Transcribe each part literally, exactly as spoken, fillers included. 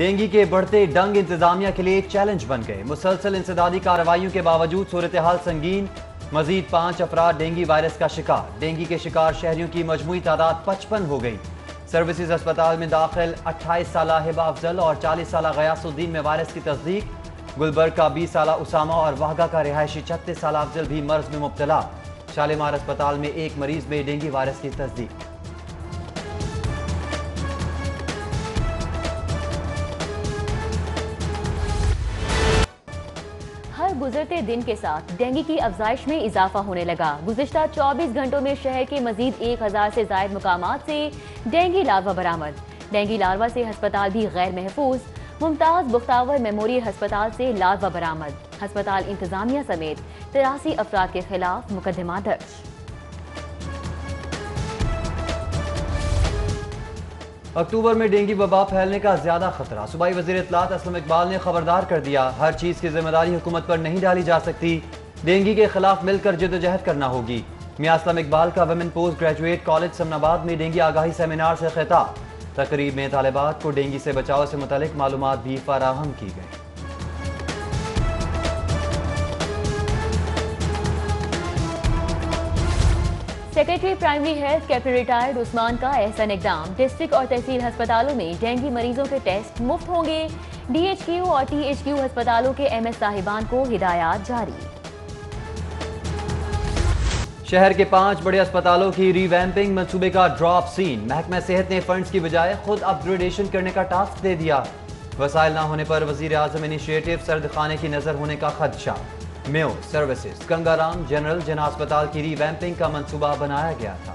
Dengue کے بڑھتے ڈنگ انتظامیہ کے لیے چیلنج بن گئے۔ مسلسل انسدادی کارروائیوں کے باوجود صورتحال سنگین، مزید پانچ افراد ڈینگی وائرس کا شکار۔ ڈینگی کے شکار شہریوں کی مجموعی تعداد پچپن ہو گئی۔ سروسز ہسپتال میں داخل اٹھائیس سالہ ہبہ افضل اور چالیس سالہ غیاث الدین میں وائرس کی تصدیق۔ گلبرگ کا بیس سالہ اسامہ اور واہگہ کا رہائشی چھتیس سالہ افضل بھی مرض میں مبتلا۔ شالیمار ہسپتال میں ایک مریض میں ڈینگی وائرس کی تصدیق۔ ہر گزرتے دن کے ساتھ ڈینگی کی افزائش میں اضافہ ہونے لگا۔ گزشتہ چوبیس گھنٹوں میں شہر کے مزید ایک ہزار سے زائد مقامات سے ڈینگی لاروا برآمد۔ ڈینگی لاروا سے ہسپتال بھی غیر محفوظ۔ ممتاز بختاور میموریل ہسپتال سے لاروا برآمد۔ ہسپتال انتظامیہ سمیت تراسی افراد کے خلاف مقدمہ درج۔ اکتوبر میں ڈینگی وبا پھیلنے کا زیادہ خطرہ۔ صوبائی وزیر اطلاعات اسلم اقبال نے خبردار کر دیا، ہر چیز کی ذمہ داری حکومت پر نہیں ڈالی جا سکتی، ڈینگی کے خلاف مل کر جدوجہد کرنا ہوگی۔ میاں اسلم اقبال کا ویمن پوسٹ گریجویٹ کالج سمن آباد میں ڈینگی آگاہی سیمینار سے خطاب۔ تقریب میں طالبات کو ڈینگی سے بچاؤ سے متعلق معلومات بھی فراہم کی گئی۔ Secretary primary health captain retired Usman کا احسن اقدام۔ ڈسٹرکٹ اور تحصیل ہسپتالوں میں ڈینگی مریضوں کے ٹیسٹ مفت ہوں گے۔ ڈی ایچ کیو اور ٹی ایچ کیو ہسپتالوں کے ایم ایس صاحبان کو ہدایات جاری۔ شہر کے پانچ بڑے اسپتالوں کی ری ویمپنگ منصوبے کا ڈراپ سین۔ محکمہ صحت نے فنڈز کی بجائے خود اپ گریڈیشن کرنے کا ٹاسک دے دیا۔ وسائل نہ ہونے پر وزیر اعظم انیشیٹو سرد خانے کی نظر ہونے کا خدشہ۔ Mayo services Ganga Ram general Jinnah اسپتال کی ری ویمپنگ کا منصوبہ بنایا گیا تھا۔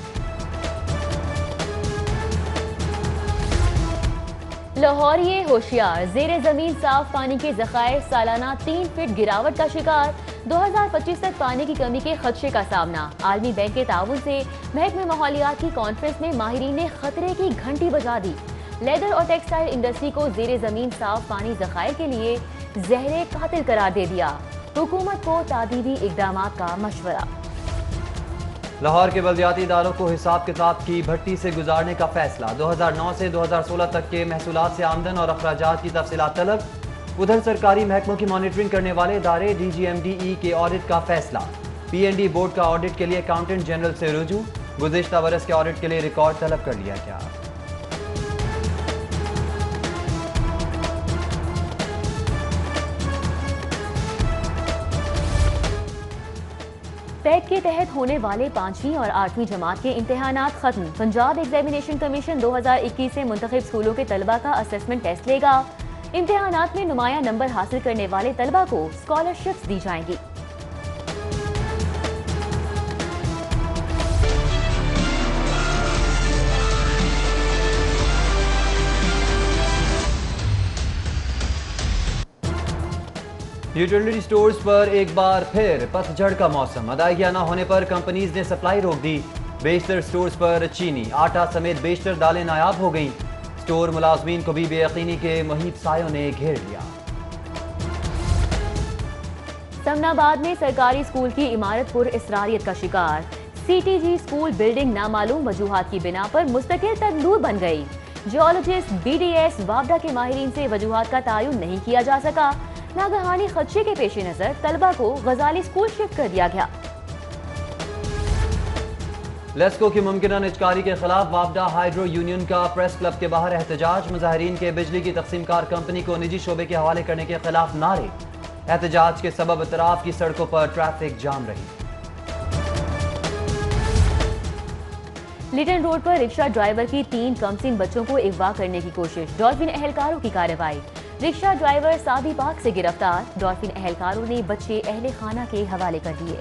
لاہوریے ہوشیار، زیر زمین صاف پانی کے ذخائر سالانہ تین فٹ گراوٹ کا شکار۔ دو ہزار پچیس تک پانی کی کمی کے خدشے کا سامنا۔ عالمی بینک کے تعاون سے محکمہ ماحولیات کی کانفرنس میں ماہرین نے خطرے کی گھنٹی بجا دی۔ لیدر اور ٹیکسٹائل انڈسٹری کو زیر زمین صاف پانی ذخائر کے لیے زہر قاتل قرار دے دیا۔ حکومت کو تعدیلی اقدامات کا مشورہ۔ لاہور کے بلدیاتی اداروں کو حساب کتاب کی بھٹی سے گزارنے کا فیصلہ۔ دو ہزار نو سے دو ہزار سولہ تک کے محصولات سے آمدن اور اخراجات کی تفصیلات طلب۔ ادھر سرکاری محکموں کی مانیٹرنگ کرنے والے ادارے D G M D E کے آڈٹ کا فیصلہ۔ پی این ڈی بورڈ کا آڈٹ کے لیے اکاؤنٹنٹ جنرل سے رجوع۔ گزشتہ برس کے آڈٹ کے لیے ریکارڈ طلب کر لیا گیا۔ پیک کے تحت ہونے والے پانچویں اور آٹھویں جماعت کے امتحانات ختم۔ پنجاب ایگزامینیشن کمیشن دو ہزار اکیس سے منتخب اسکولوں کے طلبہ کا اسسمنٹ ٹیسٹ لے گا۔ امتحانات میں نمایاں نمبر حاصل کرنے والے طلبہ کو اسکالرشپس دی جائیں گی۔ یوٹیلیٹی سٹورز پر ایک بار پھر پت جھڑ کا موسم۔ ادائیگیاں نہ ہونے پر کمپنیز نے سپلائی روک دی۔ بیشتر سٹورز پر چینی، آٹا سمیت بیشتر دالیں نایاب ہو گئیں۔ سٹور ملازمین کو بھی بے یقینی کے مہیب سایوں نے گھیر لیا۔ سمن آباد میں سرکاری اسکول کی عمارت پر اسراریت کا شکار۔ C T G school building نامعلوم وجوہات کی بنا پر مستقل تندور بن گئی۔ جیولوجسٹ، بی ڈی ایس، وابڈا کے ماہرین سے وجوہات کا تعین نہیں کیا جا سکا۔ ناگہانی خدشے کے پیش نظر طلبہ کو غزالی اسکول شفٹ کر دیا گیا۔ لیسکو کی ممکنہ نجکاری کے خلاف وابڈا ہائیڈرو یونین کا پریس کلب کے باہر احتجاج۔ مظاہرین کے بجلی کی تقسیم کار کمپنی کو نجی شعبے کے حوالے کرنے کے خلاف نعرے۔ احتجاج کے سبب اطراف کی سڑکوں پر ٹریفک جام رہی۔ لیٹن روڈ پر رکشہ ڈرائیور کی تین کمسن بچوں کو اغوا کرنے کی کوشش۔ ڈولفن اہلکاروں کی کارروائی۔ رکشہ ڈرائیور سادی پاک سے گرفتار۔ ڈولفن اہلکاروں نے بچے اہل خانہ کے حوالے کر دیے۔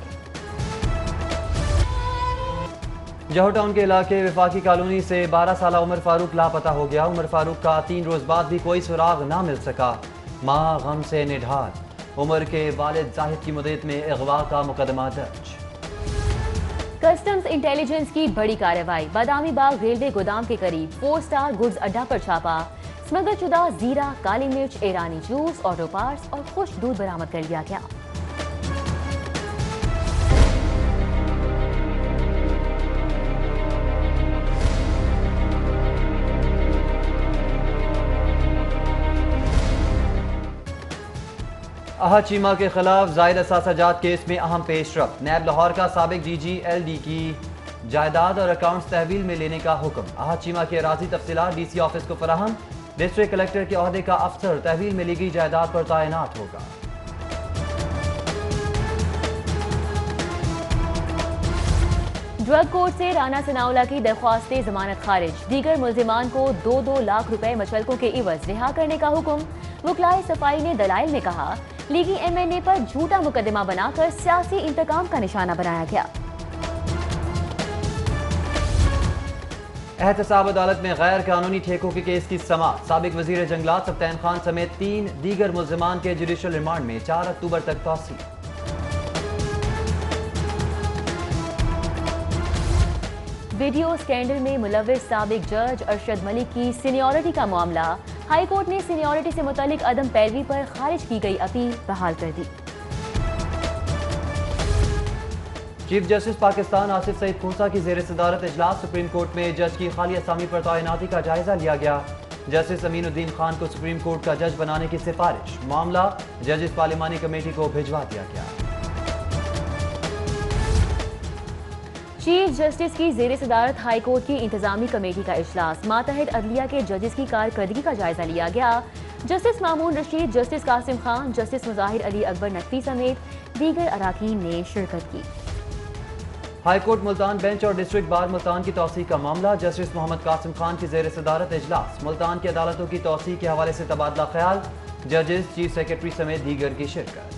جوہر ٹاؤن کے علاقے وفاقی کالونی سے بارہ سالہ عمر فاروق لاپتہ ہو گیا۔ عمر فاروق کا تین روز بعد بھی کوئی سراغ نہ مل سکا۔ ماں غم سے نڈھال۔ عمر کے والد زاہد کی مدعیت میں اغوا کا مقدمہ درج۔ کسٹمز انٹیلیجنس کی بڑی کارروائی۔ بادامی باغ ریلوے گودام کے قریب فور سٹار گڈز اڈا پر چھاپا۔ اسمگل شدہ زیرہ، کالی مرچ، ایرانی جوس، آٹو پارٹس اور خشک دودھ برآمد کر لیا گیا۔ احد چیمہ کے خلاف زائد اثاثہ جات کیس میں اہم پیش رفت، نیب لاہور کا سابق ڈی جی ایل ڈی کی جائیداد اور اکاؤنٹس تحویل میں لینے کا حکم، احد چیمہ کے اراضی تفصیلات ڈی سی آفس کو فراہم، ڈسٹرکٹ کلکٹر کے عہدے کا افسر تحویل میں لی گئی جائیداد پر تعینات ہوگا۔ ڈرگ کورٹ سے رانا ثناءاللہ کی درخواست ضمانت خارج، دیگر ملزمان کو دو دو لاکھ روپے مچلکوں کے عوض رہا کرنے کا حکم، وکلائے صفائی نے دلائل میں کہا لیگی ایم این اے پر جھوٹا مقدمہ بنا کر سیاسی انتقام کا نشانہ بنایا گیا۔ احتساب عدالت میں غیر قانونی ٹھیکوں کے کیس کی سماعت، سابق وزیر جنگلات سبطین خان سمیت تین دیگر ملزمان کے جوڈیشل ریمانڈ میں چار اکتوبر تک توسیع۔ ویڈیو سکینڈل میں ملوث سابق جج ارشد ملک کی سینیورٹی کا معاملہ، ہائی کورٹ نے سینیورٹی سے متعلق عدم پیروی پر خارج کی گئی اپیل بحال کر دی۔ چیف جسٹس پاکستان آصف سعید کھوسا کی زیر صدارت اجلاس سپریم کورٹ میں جج کی خالی اسامی پر تعیناتی کا جائزہ لیا گیا، جسٹس امین الدین خان کو سپریم کورٹ کا جج بنانے کی سفارش، معاملہ ججز پارلیمانی کمیٹی کو بھجوا دیا گیا۔ چیف جسٹس کی زیر صدارت ہائی کورٹ کی انتظامی کمیٹی کا اجلاس، ماتحت عدلیہ کے ججز کی کارکردگی کا جائزہ لیا گیا، justice Mamoon Rashid, justice Qasim Khan, justice Mazahir Ali Akbar Naqvi سمیت دیگر اراکین نے شرکت کی۔ ہائی کورٹ ملتان بینچ اور ڈسٹرکٹ بار ملتان کی توسیع کا معاملہ، جسٹس محمد قاسم خان کی زیر صدارت اجلاس، ملتان کی عدالتوں کی توسیع کے حوالے سے تبادلہ خیال، ججز، چیف سیکرٹری سمیت دیگر کی شرکت۔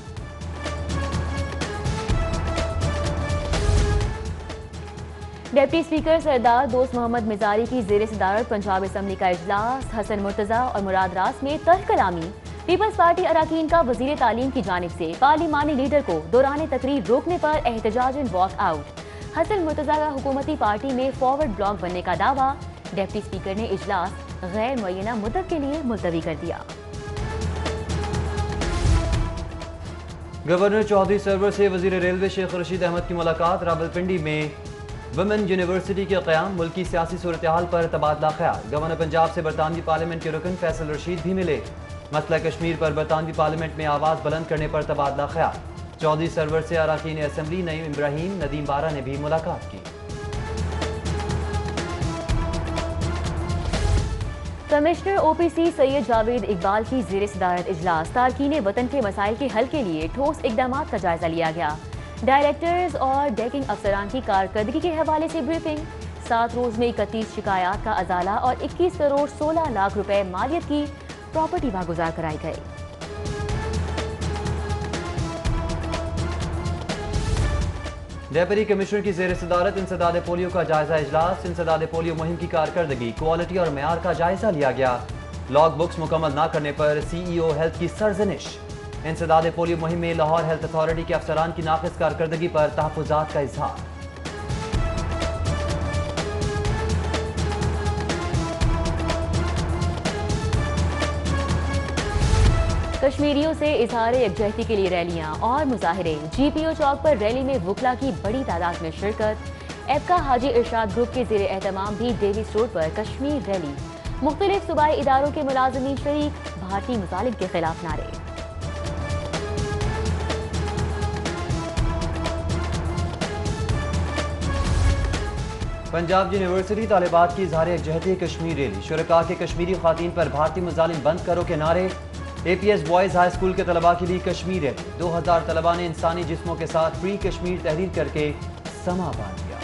ڈپٹی اسپیکر سردار دوست محمد مزاری کی زیر صدارت پنجاب اسمبلی کا اجلاس، حسن مرتضیٰ اور مراد راس میں تلخ کلامی، پیپلز پارٹی اراکین کا وزیر تعلیم کی جانب سے پارلیمانی لیڈر کو دوران تقریر روکنے پر احتجاجاً واک آؤٹ، حسن مرتضیٰ کا حکومتی پارٹی میں فارورڈ بلاک بننے کا دعویٰ، ڈپٹی اسپیکر نے اجلاس غیر معینہ مدت کے لیے ملتوی کر دیا۔ گورنر چودھری سرور سے وزیر ریلوے شیخ رشید احمد کی ملاقات، راولپنڈی میں ویمن یونیورسٹی کے قیام، ملکی سیاسی صورتحال پر تبادلہ خیال، گورنر پنجاب سے برطانوی پارلیمنٹ کے رکن فیصل رشید بھی ملے، مسئلہ کشمیر پر برطانوی پارلیمنٹ میں آواز بلند کرنے پر تبادلہ خیال، چودھری سرور سے اراکین اسمبلی نعیم ابراہیم، ندیم بارہ نے بھی ملاقات کی۔ Commissioner O P C Syed Javed Iqbal کی زیر صدارت اجلاس، تارکین وطن کے مسائل کے حل کے لیے ٹھوس اقدامات کا جائزہ لیا گیا، ڈائریکٹرز اور ڈیکنگ افسران کی کارکردگی کے حوالے سے بریفنگ، سات روز میں اکتیس شکایات کا ازالہ اور اکیس کروڑ سولہ لاکھ روپے مالیت کی پراپرٹی واگزار کرائی گئی۔ ڈیپٹی کمشنر کی زیر صدارت انسداد پولیو کا جائزہ اجلاس، انسداد پولیو مہم کی کارکردگی، کوالٹی اور معیار کا جائزہ لیا گیا، لاگ بکس مکمل نہ کرنے پر سی ای او ہیلتھ کی سرزنش، انسداد پولیو مہم میں لاہور ہیلتھ اتھارٹی کے افسران کی ناقص کارکردگی پر تحفظات کا اظہار۔ کشمیریوں سے اظہار یکجہتی کے لیے ریلیاں اور مظاہرے، جی پی او چوک پر ریلی میں وکلا کی بڑی تعداد میں شرکت، ایپکا حاجی ارشاد گروپ کے زیر اہتمام بھی ڈیوس روڈ پر کشمیر ریلی، مختلف صوبائی اداروں کے ملازمین شریک، بھارتی مظالم کے خلاف نعرے۔ پنجاب یونیورسٹی طالبات کی اظہار یکجہتی کشمیر ریلی، شرکاء کے کشمیری خواتین پر بھارتی مظالم بند کرو کے نعرے، A P S boys high school کے طلباء کے لیے کشمیر ریلی، دو ہزار طلباء نے انسانی جسموں کے ساتھ فری کشمیر تحریر کر کے سما باندھ دیا۔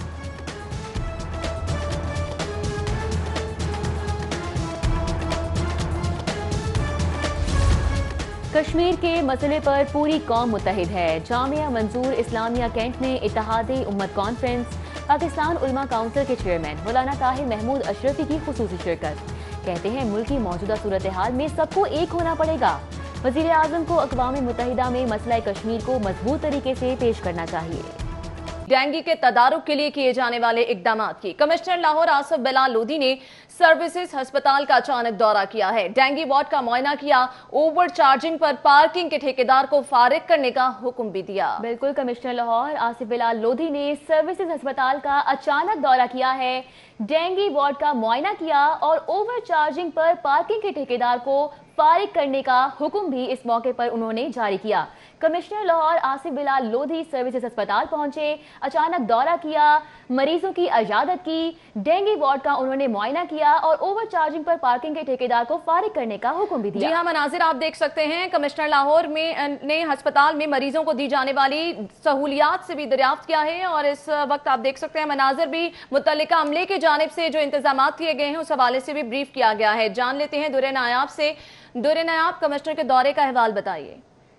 کشمیر کے مسئلے پر پوری قوم متحد ہے، جامعہ منظور اسلامیہ کینٹ میں اتحاد امت کانفرنس، پاکستان علماء کونسل کے چیئرمین مولانا طاہر محمود اشرفی کی خصوصی شرکت، کہتے ہیں ملک کی موجودہ صورتحال میں سب کو ایک ہونا پڑے گا، وزیر اعظم کو اقوام متحدہ میں مسئلہ کشمیر کو مضبوط طریقے سے پیش کرنا چاہیے۔ ڈینگی کے تدارک کے لیے کیے جانے والے اقدامات کی کمشنر لاہور آصف بلال لودھی نے سروسز ہسپتال کا اچانک دورہ کیا ہے، ڈینگی وارڈ کا معائنہ کیا، اوور چارجنگ پر پارکنگ کے ٹھیکیدار کو فارغ کرنے کا حکم بھی دیا۔ بالکل، کمشنر لاہور آصف بلال لودھی نے سروسز ہسپتال کا اچانک دورہ کیا ہے، ڈینگی وارڈ کا معائنہ کیا اور اوور چارجنگ پر پارکنگ کے ٹھیکیدار کو फारिग करने का हुक्म भी इस मौके पर उन्होंने जारी किया। कमिश्नर लाहौर आसिफ बिलाल लोधी सर्विसेज अस्पताल पहुंचे, अचानक दौरा किया, मरीजों की इजाजत की, डेंगू वार्ड का उन्होंने मुआयना किया और ओवर चार्जिंग पर पार्किंग के ठेकेदार को फारिग करने का हुक्म भी दिया। जी हाँ, मनाजिर आप देख सकते हैं, कमिश्नर लाहौर में ने अस्पताल में मरीजों को दी जाने वाली सहूलियात से भी दरियाफ्त किया है और इस वक्त आप देख सकते हैं मनाजिर भी मुतल्लिका अमले की जानिब से जो इंतजाम किए गए हैं उस हवाले से भी ब्रीफ किया गया है। जान लेते हैं दुर्रे नायाब से। दुर्रे नायाब, कमिश्नर के दौरे का अहवाल बताइए।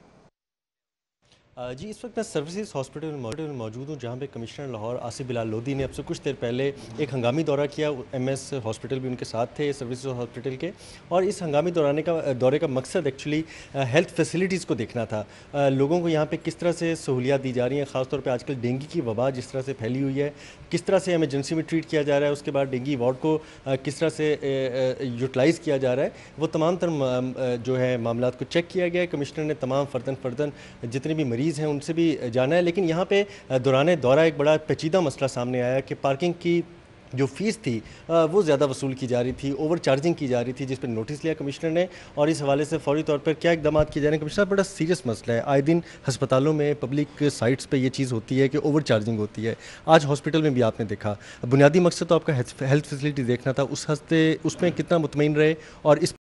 जी, इस वक्त मैं सर्विसेज हॉस्पिटल में मौजूद हूँ, जहाँ पे कमिश्नर लाहौर आसिफ बिलाल लोधी ने अब से कुछ देर पहले एक हंगामी दौरा किया। एमएस हॉस्पिटल भी उनके साथ थे सर्विसेज हॉस्पिटल के, और इस हंगामी दौराने का दौरे का मकसद एक्चुअली हेल्थ फैसिलिटीज़ को देखना था। लोगों को यहाँ पे किस तरह से सहूलियात दी जा रही हैं, ख़ासतौर पे आजकल डेंगू की वबा जिस तरह से फैली हुई है, किस तरह से एमरजेंसी में ट्रीट किया जा रहा है, उसके बाद डेंगू वार्ड को किस तरह से यूटिलाइज़ किया जा रहा है, वो तमाम तर जो है मामलात को चेक किया गया है। कमिश्नर ने तमाम फ़र्दन फ़र्दन जितने भी मरीज़ हैं उनसे भी जाना है। लेकिन यहाँ पे दौरान दौरा एक बड़ा पेचीदा मसला सामने आया कि पार्किंग की जो फ़ीस थी वो ज़्यादा वसूल की जा रही थी, ओवर चार्जिंग की जा रही थी, जिस पर नोटिस लिया कमिश्नर ने, और इस हवाले से फौरी तौर पर क्या इकदाम किए जा रहे हैं। कमिश्नर, बड़ा सीरियस मसला है, आए दिन अस्पतालों में पब्लिक साइट्स पे ये चीज़ होती है कि ओवर चार्जिंग होती है। आज हॉस्पिटल में भी आपने देखा, बुनियादी मकसद तो आपका हेल्थ फैसिलिटी देखना था, उस हस्ते उसमें कितना मुतमईन रहे और इस